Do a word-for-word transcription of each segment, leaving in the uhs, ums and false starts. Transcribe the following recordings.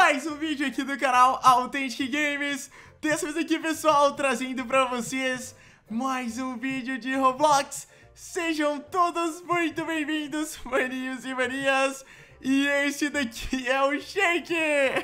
mais um vídeo aqui do canal Authentic Games. Dessa vez aqui, pessoal, trazendo pra vocês mais um vídeo de Roblox. Sejam todos muito bem-vindos, maninhos e maninhas. E esse daqui é o Shake.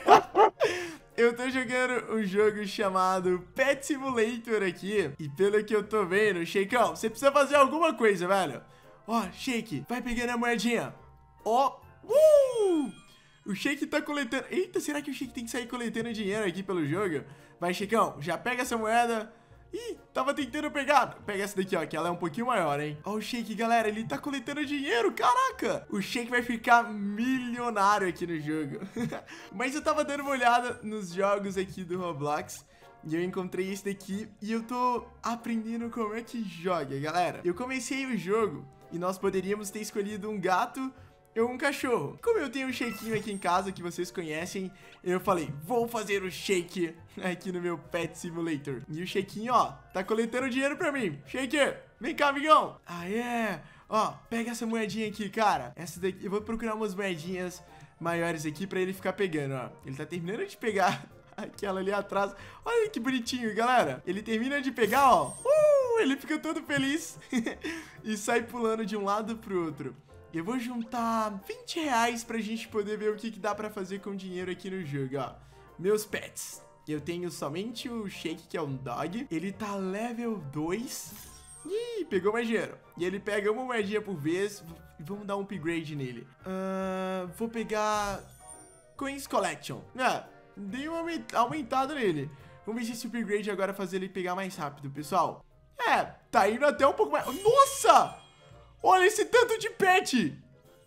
Eu tô jogando um jogo chamado Pet Simulator aqui. E pelo que eu tô vendo, Shakeão, você precisa fazer alguma coisa, velho. Ó, Shake, vai pegando a moedinha. Ó, uh! O Shake tá coletando... Eita, será que o Shake tem que sair coletando dinheiro aqui pelo jogo? Vai, Shakeão, já pega essa moeda. Ih, tava tentando pegar. Pega essa daqui, ó, que ela é um pouquinho maior, hein? Ó o Shake, galera, ele tá coletando dinheiro, caraca. O Shake vai ficar milionário aqui no jogo. Mas eu tava dando uma olhada nos jogos aqui do Roblox e eu encontrei esse daqui e eu tô aprendendo como é que joga, galera. Eu comecei o jogo e nós poderíamos ter escolhido um gato ou um cachorro. Como eu tenho um Shakeinho aqui em casa, que vocês conhecem, eu falei, vou fazer o Shake aqui no meu Pet Simulator. E o Shakeinho, ó, tá coletando dinheiro pra mim. Shake, vem cá, amigão. Ah, é. Ó, pega essa moedinha aqui, cara. Essa daqui, eu vou procurar umas moedinhas maiores aqui pra ele ficar pegando, ó. Ele tá terminando de pegar aquela ali atrás. Olha que bonitinho, galera. Ele termina de pegar, ó. Uh, ele fica todo feliz e sai pulando de um lado pro outro. Eu vou juntar vinte reais pra gente poder ver o que, que dá pra fazer com dinheiro aqui no jogo, ó. Meus pets. Eu tenho somente o Shake, que é um dog. Ele tá level dois. Ih, pegou mais dinheiro. E ele pega uma moedinha por vez. E vamos dar um upgrade nele. Uh, vou pegar Coins Collection. Ah, dei uma aumentada nele. Vamos ver se esse upgrade agora fazer ele pegar mais rápido, pessoal. É, tá indo até um pouco mais... Nossa! Olha esse tanto de pet!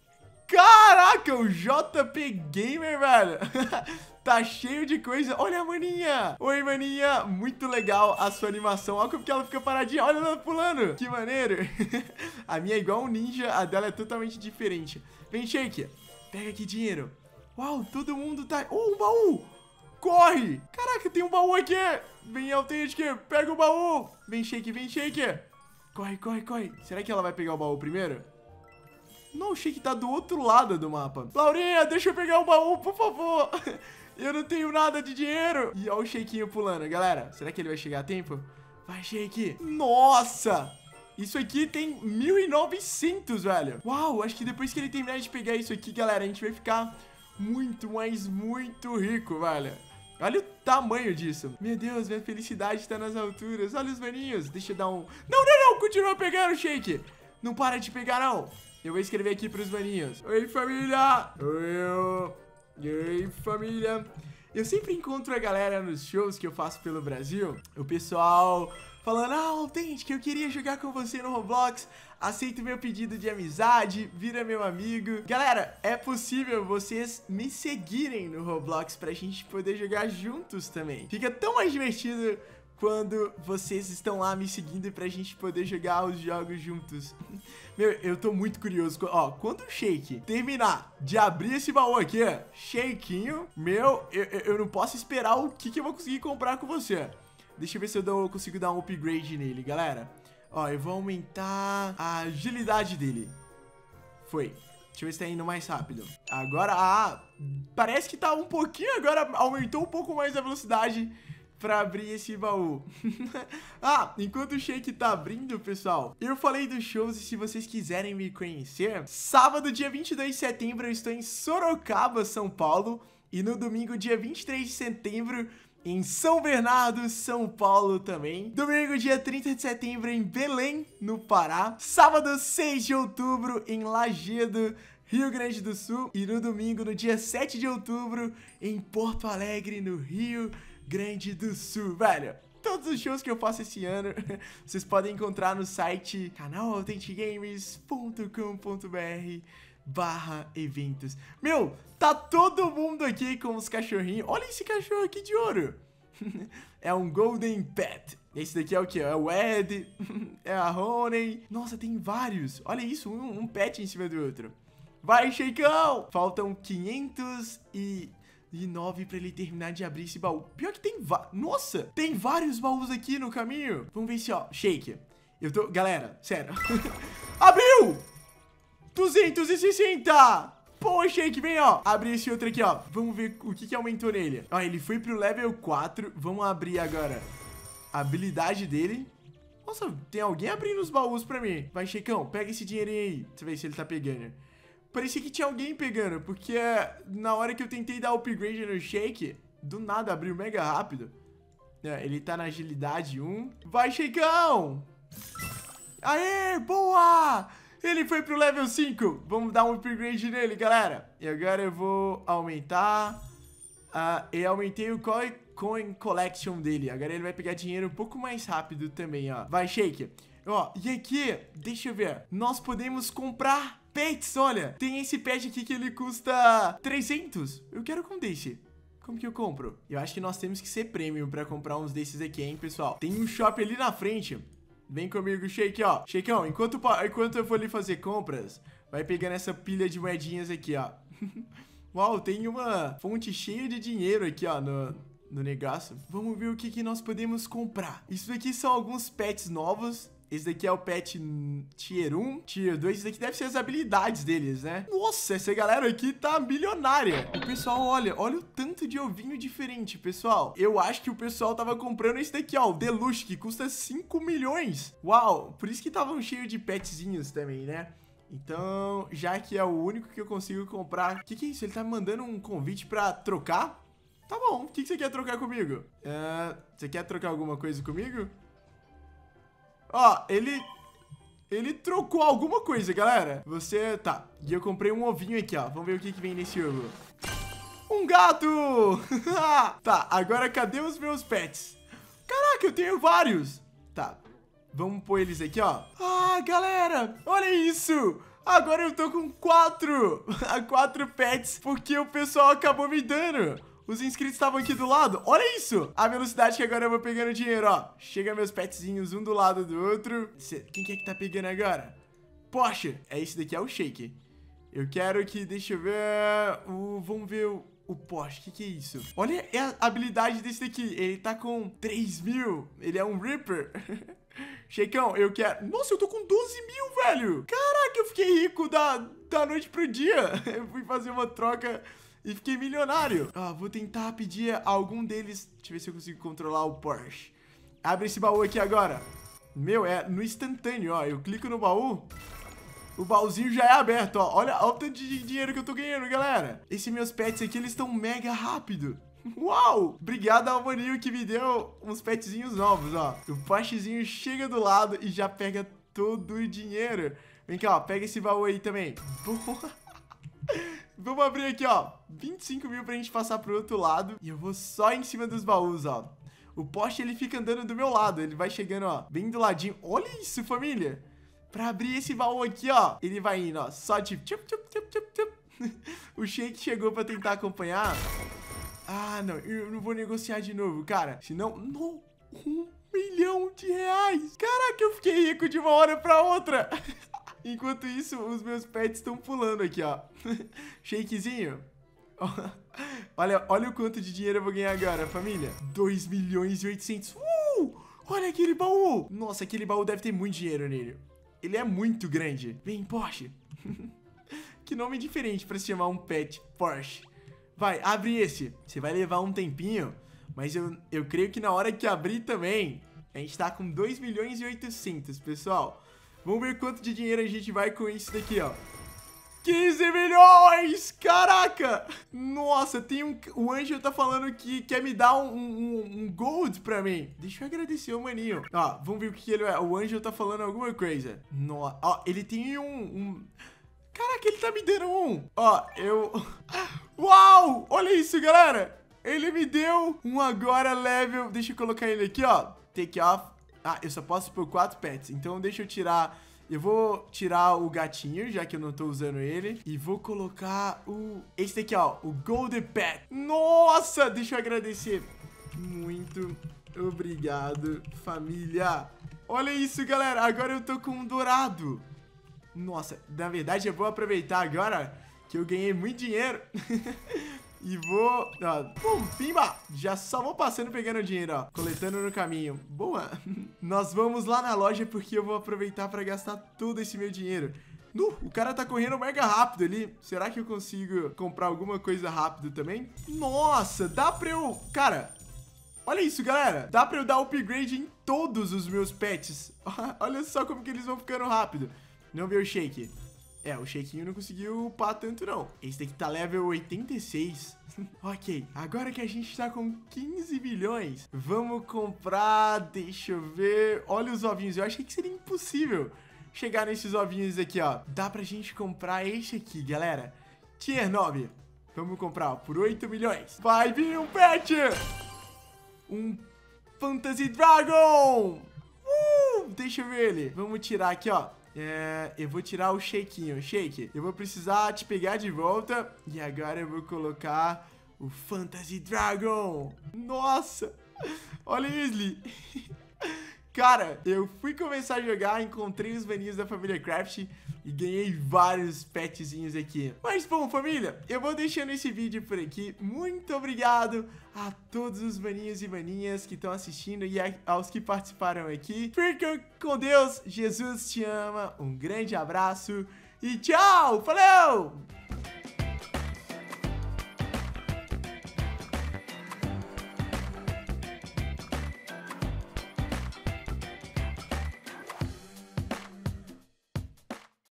Caraca, o J P Gamer, velho. Tá cheio de coisa. Olha a maninha. Oi, maninha. Muito legal a sua animação. Olha como que ela fica paradinha. Olha ela pulando. Que maneiro. A minha é igual um ninja. A dela é totalmente diferente. Vem, Shake. Pega aqui dinheiro. Uau, todo mundo tá... Oh, um baú. Corre. Caraca, tem um baú aqui. Vem, Authentic. Pega o baú. Vem, Shake. Vem, Shake. Corre, corre, corre. Será que ela vai pegar o baú primeiro? Não, o Shake tá do outro lado do mapa. Laurinha, deixa eu pegar o baú, por favor. Eu não tenho nada de dinheiro. E olha o Shakeinho pulando, galera. Será que ele vai chegar a tempo? Vai, Shake. Nossa! Isso aqui tem mil e novecentos, velho. Uau, acho que depois que ele terminar de pegar isso aqui, galera, a gente vai ficar muito, mas muito rico, velho. Olha o tamanho disso. Meu Deus, minha felicidade tá nas alturas. Olha os maninhos. Deixa eu dar um... Não, não, não. Continua pegando, Shake. Não para de pegar, não. Eu vou escrever aqui pros maninhos. Oi, família. Oi, Oi, família. Eu sempre encontro a galera nos shows que eu faço pelo Brasil. O pessoal falando, ah, Authentic, eu queria jogar com você no Roblox. Aceita meu pedido de amizade, vira meu amigo. Galera, é possível vocês me seguirem no Roblox pra gente poder jogar juntos também. Fica tão mais divertido quando vocês estão lá me seguindo pra gente poder jogar os jogos juntos. Meu, eu tô muito curioso. Ó, quando o Shake terminar de abrir esse baú aqui, ó, Shakeinho, meu, eu, eu não posso esperar o que, que eu vou conseguir comprar com você. Deixa eu ver se eu dou, consigo dar um upgrade nele, galera. Ó, eu vou aumentar a agilidade dele. Foi. Deixa eu ver se tá indo mais rápido. Agora, ah, parece que tá um pouquinho, agora aumentou um pouco mais a velocidade pra abrir esse baú. Ah, enquanto o Shake tá abrindo, pessoal, eu falei dos shows e se vocês quiserem me conhecer, sábado, dia vinte e dois de setembro, eu estou em Sorocaba, São Paulo. E no domingo, dia vinte e três de setembro, em São Bernardo, São Paulo também. Domingo, dia trinta de setembro, em Belém, no Pará. Sábado, seis de outubro, em Lagedo, Rio Grande do Sul. E no domingo, no dia sete de outubro, em Porto Alegre, no Rio Grande do Sul. Velho, todos os shows que eu faço esse ano, vocês podem encontrar no site canal authentic games ponto com ponto br barra eventos. Meu, tá todo mundo aqui com os cachorrinhos. Olha esse cachorro aqui de ouro. É um Golden Pet. Esse daqui é o que? É o Ed. É a Honey. Nossa, tem vários. Olha isso, um, um pet em cima do outro. Vai, Shakeão. Faltam quinhentos e nove pra ele terminar de abrir esse baú. Pior que tem vários. Nossa, tem vários baús aqui no caminho. Vamos ver se, ó, Shake. Eu tô... Galera, sério. Abriu! duzentos e sessenta! Pô, Shake, vem, ó. Abre esse outro aqui, ó. Vamos ver o que que aumentou nele. Ó, ele foi pro level quatro. Vamos abrir agora a habilidade dele. Nossa, tem alguém abrindo os baús pra mim. Vai, Shakeão, pega esse dinheirinho aí. Deixa eu ver se ele tá pegando. Parecia que tinha alguém pegando, porque na hora que eu tentei dar upgrade no Shake, do nada abriu mega rápido. É, ele tá na agilidade um. Vai, Shakeão! Aê, boa! Ele foi pro level cinco. Vamos dar um upgrade nele, galera. E agora eu vou aumentar. Uh, e aumentei o Coin, coin Collection dele. Agora ele vai pegar dinheiro um pouco mais rápido também, ó. Vai, Shake. Ó, e aqui, deixa eu ver. Nós podemos comprar pets, olha. Tem esse pet aqui que ele custa trezentos. Eu quero com desse. Como que eu compro? Eu acho que nós temos que ser premium pra comprar uns desses aqui, hein, pessoal. Tem um shop ali na frente. Vem comigo, Shake, ó. Shakeão, enquanto, enquanto eu for ali fazer compras, vai pegando essa pilha de moedinhas aqui, ó. Uau, tem uma fonte cheia de dinheiro aqui, ó, no, no negócio. Vamos ver o que, que nós podemos comprar. Isso daqui são alguns pets novos. Esse daqui é o pet Tier um, Tier dois. Isso daqui deve ser as habilidades deles, né? Nossa, essa galera aqui tá milionária. O pessoal, olha, olha o tanto de ovinho diferente, pessoal. Eu acho que o pessoal tava comprando esse daqui, ó, o Deluxe, que custa cinco milhões. Uau, por isso que estavam cheios de petzinhos também, né? Então, já que é o único que eu consigo comprar... O que que é isso? Ele tá me mandando um convite pra trocar? Tá bom, o que que você quer trocar comigo? Uh, você quer trocar alguma coisa comigo? Ó, ele... Ele trocou alguma coisa, galera. Você... Tá, e eu comprei um ovinho aqui, ó. Vamos ver o que que vem nesse ovo. Um gato! Tá, agora cadê os meus pets? Caraca, eu tenho vários. Tá, vamos pôr eles aqui, ó. Ah, galera, olha isso. Agora eu tô com quatro. Quatro pets, porque o pessoal acabou me dando. Os inscritos estavam aqui do lado. Olha isso. A velocidade que agora eu vou pegando dinheiro, ó. Chega meus petzinhos um do lado do outro. Quem que é que tá pegando agora? Poxa, é esse daqui, é o Shake. Eu quero que, deixa eu ver. O, vamos ver o, o Porsche. O que que é isso? Olha a habilidade desse daqui. Ele tá com três mil. Ele é um Reaper. Shakeão, eu quero... Nossa, eu tô com doze mil, velho. Caraca, eu fiquei rico da, da noite pro dia. Eu fui fazer uma troca e fiquei milionário. Ah, vou tentar pedir a algum deles. Deixa eu ver se eu consigo controlar o Porsche. Abre esse baú aqui agora. Meu, é no instantâneo, ó. Eu clico no baú, o baúzinho já é aberto, ó. Olha, olha o tanto de dinheiro que eu tô ganhando, galera. Esses meus pets aqui, eles estão mega rápido. Uau! Obrigado ao maninho que me deu uns petzinhos novos, ó. O Porschezinho chega do lado e já pega todo o dinheiro. Vem cá, ó. Pega esse baú aí também. Boa! Vamos abrir aqui, ó. vinte e cinco mil pra gente passar pro outro lado. E eu vou só em cima dos baús, ó. O Porsche, ele fica andando do meu lado. Ele vai chegando, ó, bem do ladinho. Olha isso, família. Pra abrir esse baú aqui, ó, ele vai indo, ó. Só tipo... Tchup, tchup, tchup, tchup, tchup. O Shake chegou pra tentar acompanhar. Ah, não. Eu não vou negociar de novo, cara. Senão... Não. Um milhão de reais. Caraca, eu fiquei rico de uma hora pra outra. Enquanto isso, os meus pets estão pulando aqui, ó. Shakezinho. Olha, olha o quanto de dinheiro eu vou ganhar agora, família. dois milhões e oitocentos. Uh! Olha aquele baú. Nossa, aquele baú deve ter muito dinheiro nele. Ele é muito grande. Vem, Porsche. Que nome diferente pra se chamar um pet, Porsche. Vai, abre esse. Você vai levar um tempinho, mas eu, eu creio que na hora que abrir também, a gente tá com dois milhões e oitocentos, pessoal. Vamos ver quanto de dinheiro a gente vai com isso daqui, ó. quinze milhões! Caraca! Nossa, tem um... O Angel tá falando que quer me dar um, um, um gold pra mim. Deixa eu agradecer o maninho. Ó, vamos ver o que ele é. O Angel tá falando alguma coisa. Nossa, ó, ele tem um... um... Caraca, ele tá me dando um. Ó, eu... Uau! Olha isso, galera. Ele me deu um agora level... Deixa eu colocar ele aqui, ó. Take off. Ah, eu só posso por quatro pets. Então deixa eu tirar... Eu vou tirar o gatinho, já que eu não tô usando ele. E vou colocar o... Esse daqui, ó. O Golden Pet. Nossa! Deixa eu agradecer. Muito obrigado, família. Olha isso, galera. Agora eu tô com um dourado. Nossa, na verdade eu vou aproveitar agora que eu ganhei muito dinheiro. E vou... Ó, pum, pimba! Já só vou passando pegando dinheiro, ó. Coletando no caminho. Boa! Nós vamos lá na loja porque eu vou aproveitar pra gastar todo esse meu dinheiro. Nu, o cara tá correndo mega rápido ali. Será que eu consigo comprar alguma coisa rápido também? Nossa, dá pra eu... Cara, olha isso, galera. Dá pra eu dar upgrade em todos os meus pets. Olha só como que eles vão ficando rápido. Não vê o Shake. É, o Shaquinho não conseguiu upar tanto, não. Esse daqui tá level oitenta e seis. Ok, agora que a gente tá com quinze bilhões, vamos comprar... Deixa eu ver... Olha os ovinhos. Eu achei que seria impossível chegar nesses ovinhos aqui, ó. Dá pra gente comprar esse aqui, galera. Tier nove. Vamos comprar, ó, por oito milhões. Vai vir um pet! Um Fantasy Dragon! Uh, deixa eu ver ele. Vamos tirar aqui, ó. É, eu vou tirar o Shaquinho. Shake, eu vou precisar te pegar de volta. E agora eu vou colocar o Fantasy Dragon. Nossa! Olha isso. Cara, eu fui começar a jogar, encontrei os maninhos da família Craft e ganhei vários petzinhos aqui. Mas bom, família, eu vou deixando esse vídeo por aqui. Muito obrigado a todos os maninhos e maninhas que estão assistindo e aos que participaram aqui. Fiquem com Deus, Jesus te ama, um grande abraço e tchau, falou!